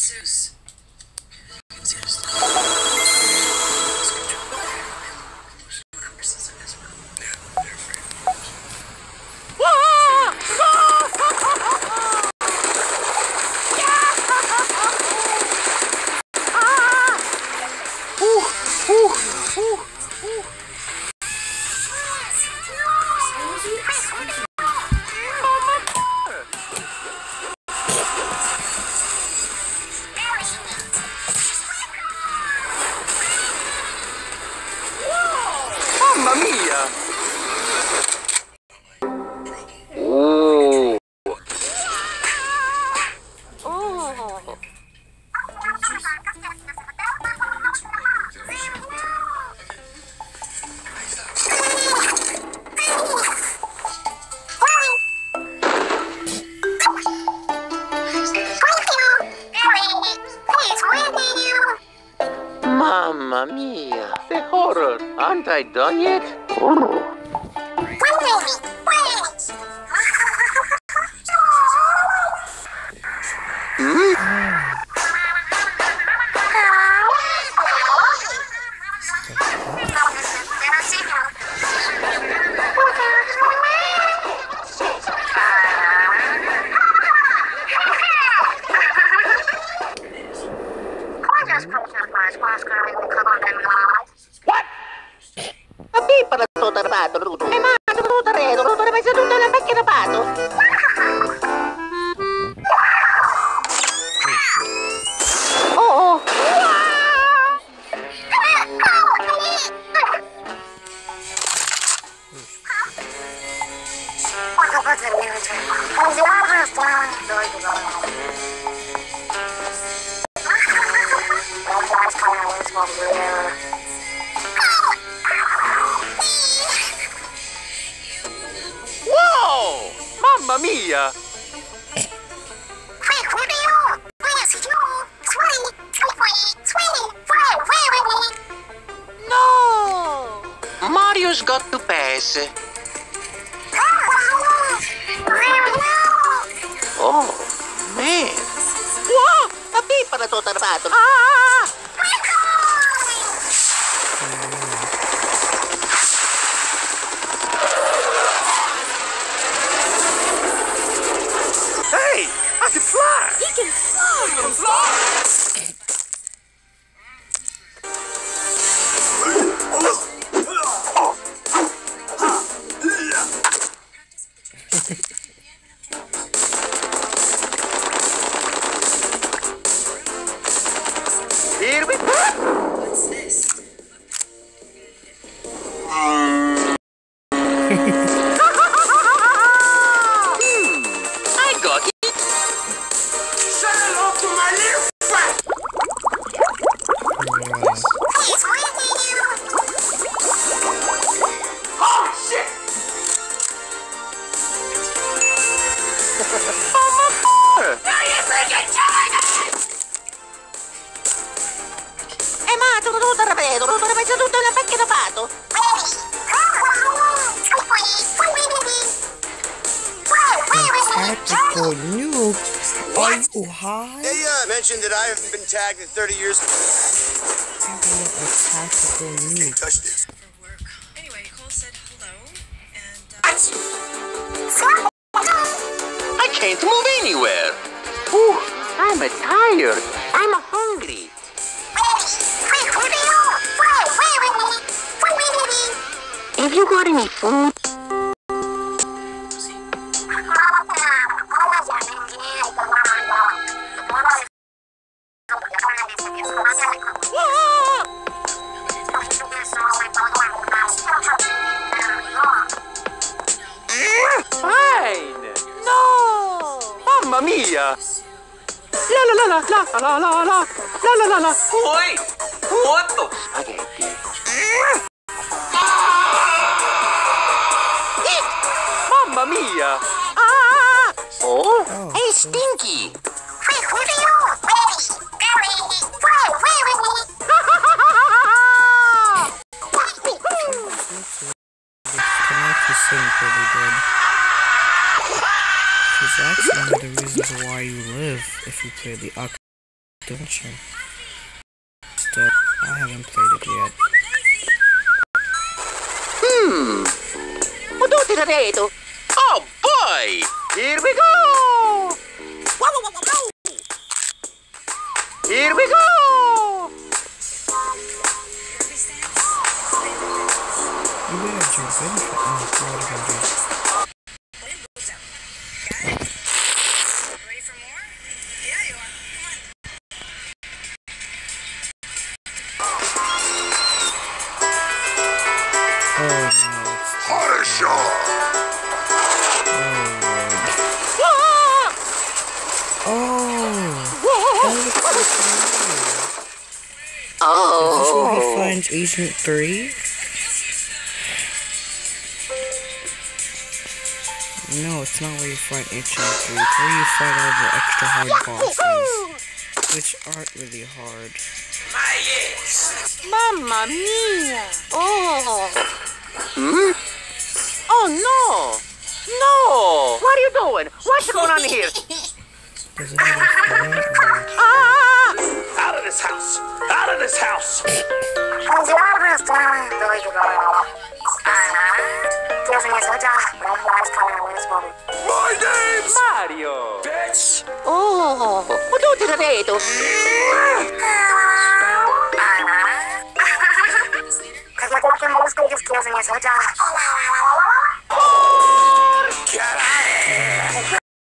Mamma mia! Oh! Oh! Mamma mia! The horror! Aren't I done yet? What? Abi para tutto tarpato, Ruto. Ma tutto redo, Ruto, ne messo tutto nella macchina da pato. Oh, oh. Wow! Mamma mia! No! Mario's got to pass. Oh, man! Wow! A pipa na to tarpato! Ah! Hey! I can fly! He can fly! I can fly! Here we go! What's this? I got it! Say hello to my little friend! Oh, shit! Now you freaking killing it! Ma tutto rapido, tutto ne messo tutto nella macchina da pato. Tactical nuke. What? Oh, hi. They mentioned that I haven't been tagged in 30 years. A tactical nuke. Touched it. For work. Anyway, Cole said hello, and I can't move anywhere. Ooh, I'm tired. I'm hungry. Have you got any food? Fine. No. Mamma mia. La la la la la la la la la la la la. Wait. What the spaghetti? Mamma mia. Ah. Oh. Hey, Stinky. Connect is sing pretty good. She's actually one of the reasons why you live if you play the don't you? Still, I haven't played it yet. Oh boy! Here we go! Here we go! You better jump in for Ready for more? Yeah, you are. Come on. Oh no, it's Horror show! Is this where he finds Agent 3? No, it's not where you find Agent 3. It's where you find all the extra hard bosses, which aren't really hard. Mamma mia! Oh! Oh no! No! What are you doing? What's going on here? Does it have a fire or... Ah! Out of this house! Out of this house! My name's Mario! Bitch! Oh! What do you think? Get out of here!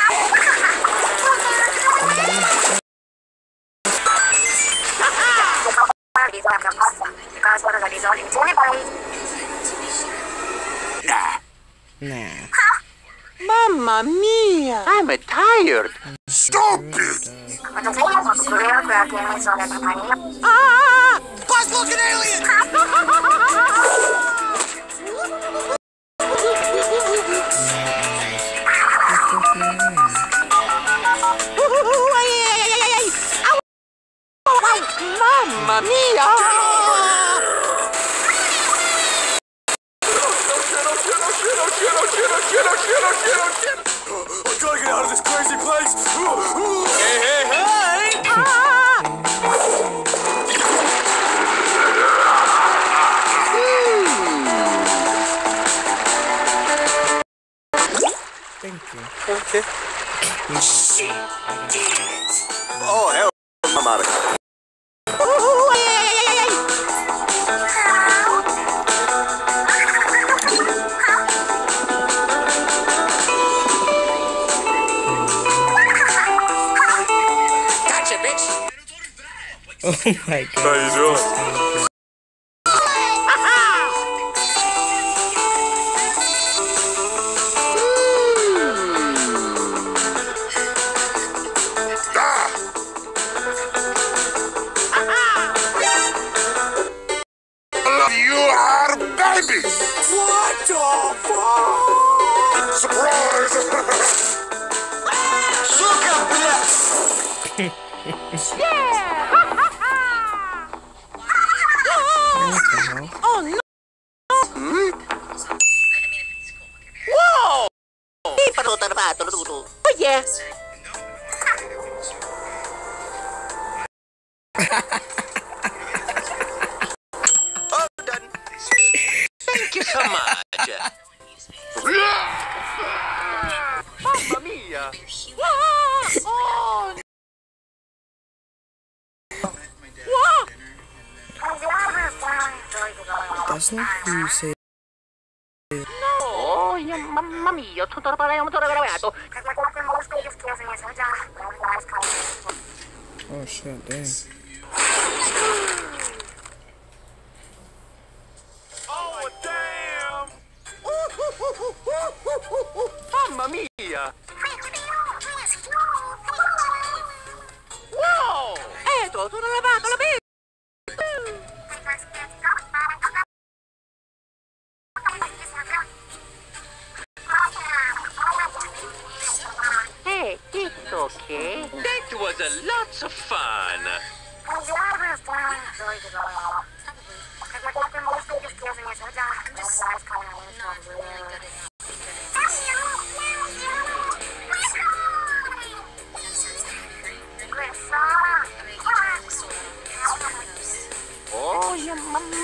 Nah. Mamma mia! I'm tired. Stupid! Ah! Buzz-looking alien! Mamma mia! I'm trying to get out of this crazy place! Hey, hey, hey! Ah! Thank you. Okay. Oh, hell, I'm out of here. Gotcha, bitch! Oh my god. How you doing? You are babies! What the fuck? Surprise! Suka, yeah! What the hell? Oh no! Whoa! Oh yeah! Oh, done. Thank you so much. Mamma mia! Oh! Whoa! That's not who you say. No, mamma mia, tutto gravato. Oh shit, dang. Oh, damn! Mamma mia! Wow! Tutto gravato, la vita! Hey, it's okay. That was a lots of fun.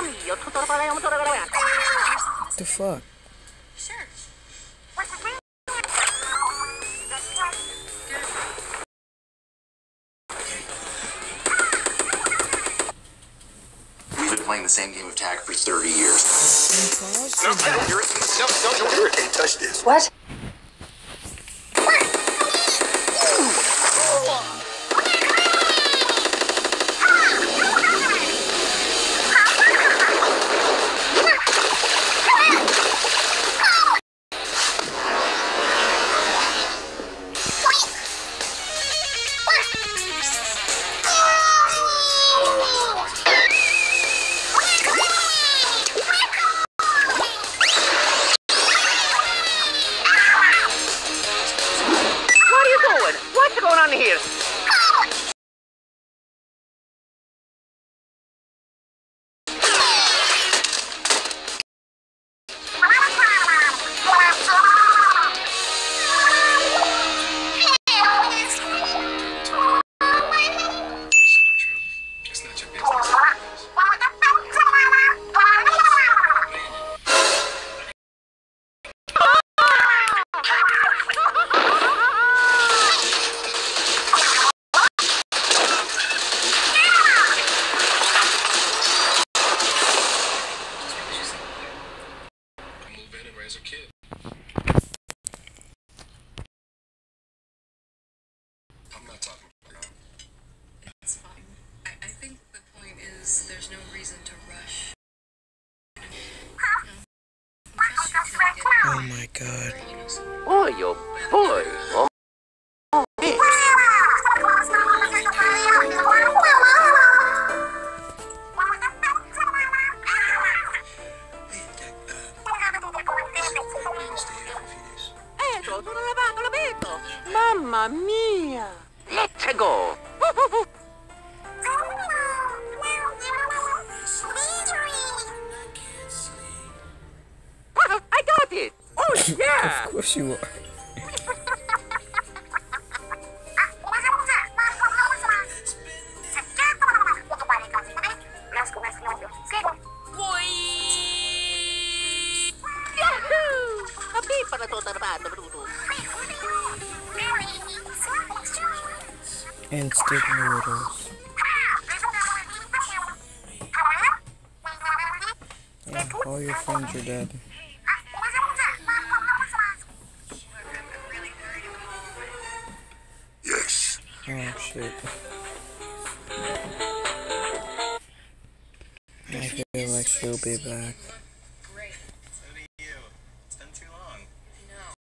The fuck? Sure. We've been playing the same game of tag for 30 years. No, don't irritate. Touch this. What? What's going on here? As a kid. I'm not talking about It's fine. I think the point is there's no reason to rush. Oh my god. Oh, yo, boy. Oh, hey. Mamma mia! Let's go! I got it! Oh yeah! Of course you are. Yahoo! A pipa na to tarbato, bruto. Instant noodles. Yeah, all your friends are dead. yes. Oh shit. I feel like she'll be back.